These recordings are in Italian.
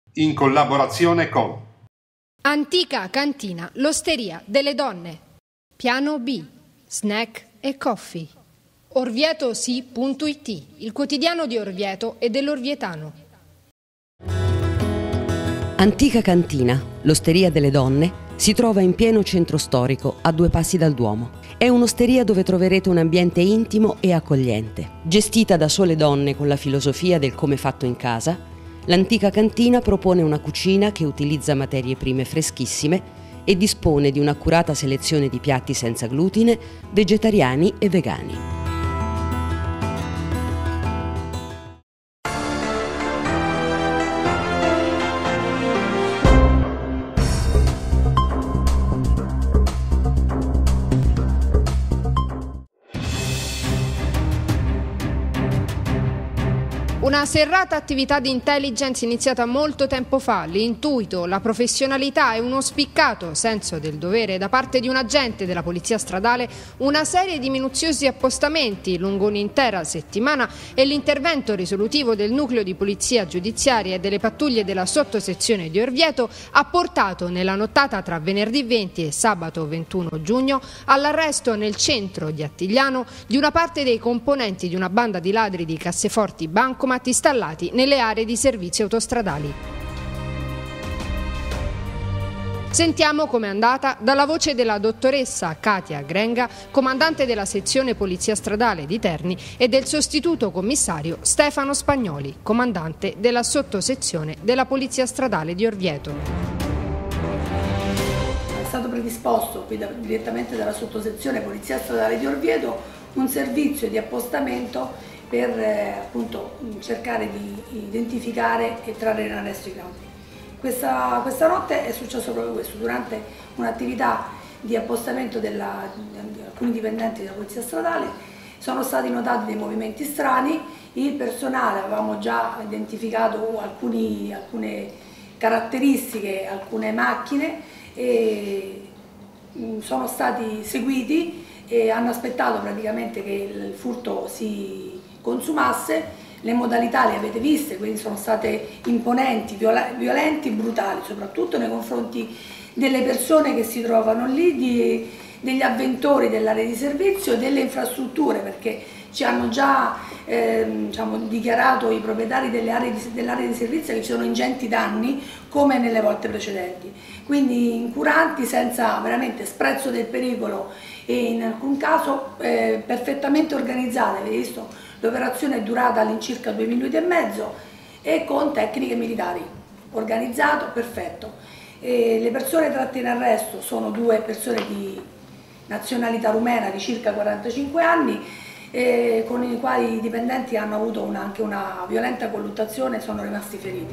In collaborazione con Antica Cantina, l'Osteria delle Donne. Piano B, snack e coffee. Orvietosi.it, il quotidiano di Orvieto e dell'Orvietano. Antica Cantina, l'Osteria delle Donne, si trova in pieno centro storico, a 2 passi dal Duomo. È un'osteria dove troverete un ambiente intimo e accogliente. Gestita da sole donne con la filosofia del come fatto in casa, l'Antica Cantina propone una cucina che utilizza materie prime freschissime e dispone di un'accurata selezione di piatti senza glutine, vegetariani e vegani. Una serrata attività di intelligence iniziata molto tempo fa. L'intuito, la professionalità e uno spiccato senso del dovere da parte di un agente della Polizia Stradale, una serie di minuziosi appostamenti lungo un'intera settimana e l'intervento risolutivo del nucleo di polizia giudiziaria e delle pattuglie della sottosezione di Orvieto ha portato nella nottata tra venerdì 20 e sabato 21 giugno all'arresto nel centro di Attigliano di una parte dei componenti di una banda di ladri di casseforti bancomat installati nelle aree di servizi autostradali. Sentiamo com'è andata dalla voce della dottoressa Katia Grenga, comandante della sezione Polizia Stradale di Terni, e del sostituto commissario Stefano Spagnoli, comandante della sottosezione della Polizia Stradale di Orvieto. È stato predisposto qui direttamente dalla sottosezione Polizia Stradale di Orvieto un servizio di appostamento per appunto cercare di identificare e trarre in arresto i campi. Questa notte è successo proprio questo: durante un'attività di appostamento di alcuni dipendenti della Polizia Stradale sono stati notati dei movimenti strani. Il personale, avevamo già identificato alcune caratteristiche, alcune macchine, e sono stati seguiti e hanno aspettato praticamente che il furto si consumasse. Le modalità le avete viste, quindi sono state imponenti, violenti, brutali, soprattutto nei confronti delle persone che si trovano lì, degli avventori dell'area di servizio e delle infrastrutture, perché ci hanno già dichiarato i proprietari dell'area di servizio che ci sono ingenti danni come nelle volte precedenti, quindi incuranti, senza veramente sprezzo del pericolo e in alcun caso perfettamente organizzate. Avete visto, l'operazione è durata all'incirca 2 minuti e mezzo e con tecniche militari, organizzato, perfetto. Le persone tratte in arresto sono 2 persone di nazionalità rumena di circa 45 anni, con i quali i dipendenti hanno avuto anche una violenta colluttazione e sono rimasti feriti.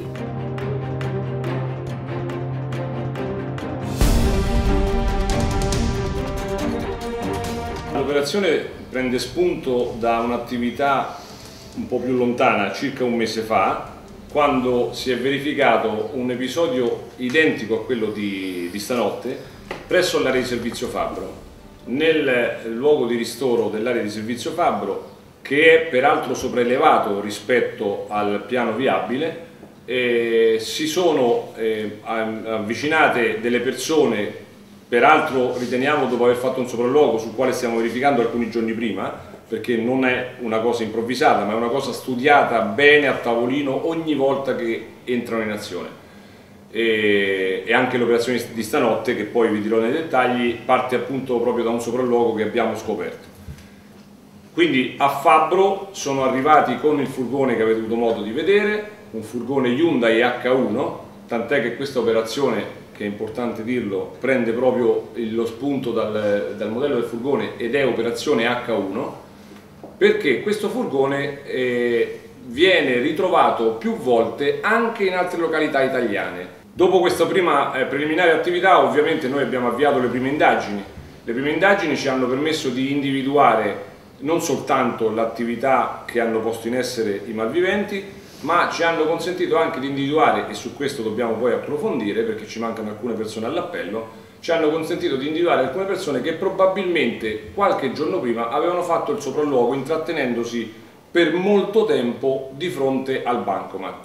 L'operazione prende spunto da un'attività un po' più lontana, circa un mese fa, quando si è verificato un episodio identico a quello di stanotte presso l'area di servizio Fabbro. Nel luogo di ristoro dell'area di servizio Fabbro, che è peraltro sopraelevato rispetto al piano viabile, si sono avvicinate delle persone. Peraltro riteniamo, dopo aver fatto un sopralluogo sul quale stiamo verificando alcuni giorni prima, perché non è una cosa improvvisata ma è una cosa studiata bene a tavolino ogni volta che entrano in azione, e anche l'operazione di stanotte, che poi vi dirò nei dettagli, parte appunto proprio da un sopralluogo che abbiamo scoperto. Quindi a Fabbro sono arrivati con il furgone che avete avuto modo di vedere, un furgone Hyundai H1, tant'è che questa operazione, che è importante dirlo, prende proprio lo spunto dal modello del furgone ed è operazione H1, perché questo furgone viene ritrovato più volte anche in altre località italiane. Dopo questa prima preliminare attività, ovviamente noi abbiamo avviato le prime indagini. Le prime indagini ci hanno permesso di individuare non soltanto l'attività che hanno posto in essere i malviventi, ma ci hanno consentito anche di individuare, e su questo dobbiamo poi approfondire perché ci mancano alcune persone all'appello, ci hanno consentito di individuare alcune persone che probabilmente qualche giorno prima avevano fatto il sopralluogo intrattenendosi per molto tempo di fronte al bancomat.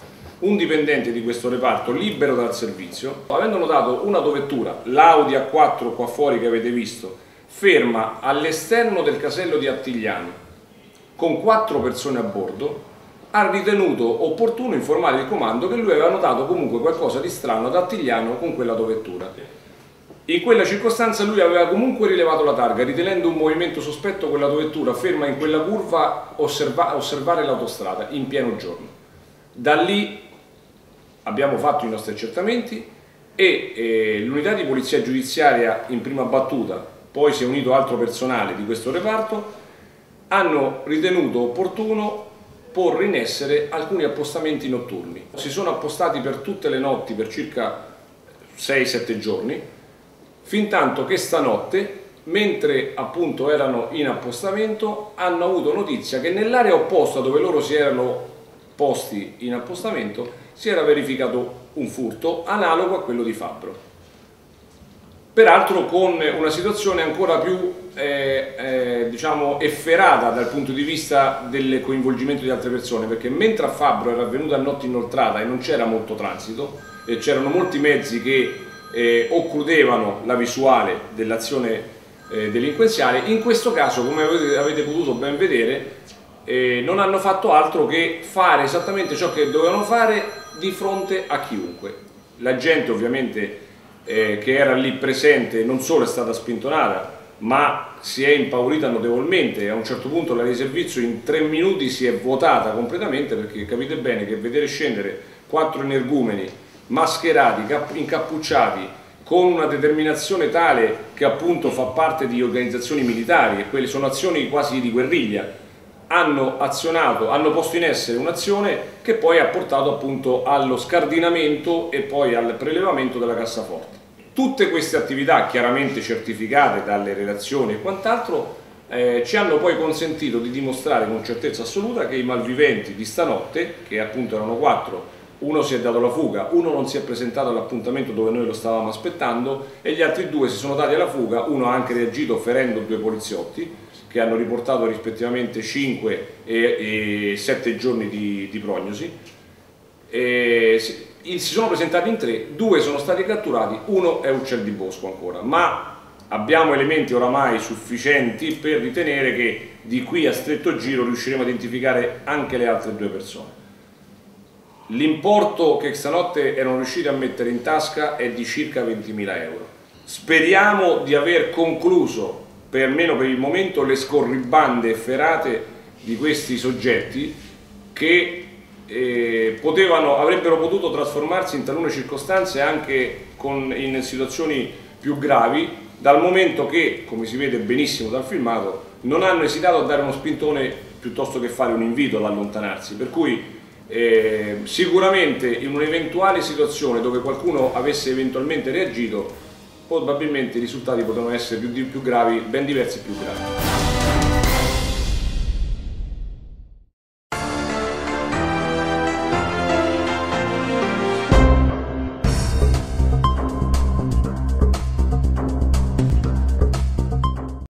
un dipendente di questo reparto libero dal servizio, avendo notato un'autovettura, l'Audi A4 qua fuori che avete visto, ferma all'esterno del casello di Attigliano con 4 persone a bordo, ha ritenuto opportuno informare il comando che lui aveva notato comunque qualcosa di strano ad Attigliano con quell'autovettura. In quella circostanza lui aveva comunque rilevato la targa, ritenendo un movimento sospetto quell'autovettura ferma in quella curva osservare l'autostrada in pieno giorno. Da lì abbiamo fatto i nostri accertamenti e l'unità di polizia giudiziaria in prima battuta, poi si è unito altro personale di questo reparto, hanno ritenuto opportuno porre in essere alcuni appostamenti notturni. Si sono appostati per tutte le notti per circa 6-7 giorni, fin tanto che stanotte, mentre appunto erano in appostamento, hanno avuto notizia che nell'area opposta dove loro si erano posti in appostamento si era verificato un furto analogo a quello di Fabbro. Peraltro con una situazione ancora più diciamo efferata dal punto di vista del coinvolgimento di altre persone, perché mentre a Fabbro era avvenuta a notte inoltrata e non c'era molto transito e c'erano molti mezzi che occludevano la visuale dell'azione delinquenziale, in questo caso, come avete potuto ben vedere, non hanno fatto altro che fare esattamente ciò che dovevano fare di fronte a chiunque. La gente ovviamente che era lì presente non solo è stata spintonata, ma si è impaurita notevolmente. A un certo punto la di servizio in 3 minuti si è vuotata completamente, perché capite bene che vedere scendere 4 energumeni mascherati, incappucciati, con una determinazione tale che appunto fa parte di organizzazioni militari, e quelle sono azioni quasi di guerriglia, hanno posto in essere un'azione che poi ha portato appunto allo scardinamento e poi al prelevamento della cassaforte. Tutte queste attività, chiaramente certificate dalle relazioni e quant'altro, ci hanno poi consentito di dimostrare con certezza assoluta che i malviventi di stanotte, che appunto erano 4, uno si è dato la fuga, uno non si è presentato all'appuntamento dove noi lo stavamo aspettando e gli altri 2 si sono dati alla fuga. Uno ha anche reagito ferendo 2 poliziotti che hanno riportato rispettivamente 5 e 7 giorni di prognosi. Si sono presentati in 3, 2 sono stati catturati, 1 è uccel di bosco ancora, ma abbiamo elementi oramai sufficienti per ritenere che di qui a stretto giro riusciremo a identificare anche le altre 2 persone. L'importo che stanotte erano riusciti a mettere in tasca è di circa 20.000 euro. Speriamo di aver concluso, almeno per il momento, le scorribande efferate di questi soggetti che avrebbero potuto trasformarsi in talune circostanze anche in situazioni più gravi, dal momento che, come si vede benissimo dal filmato, non hanno esitato a dare uno spintone piuttosto che fare un invito ad allontanarsi, per cui sicuramente in un'eventuale situazione dove qualcuno avesse eventualmente reagito, probabilmente i risultati potevano essere più gravi, ben diversi e più gravi.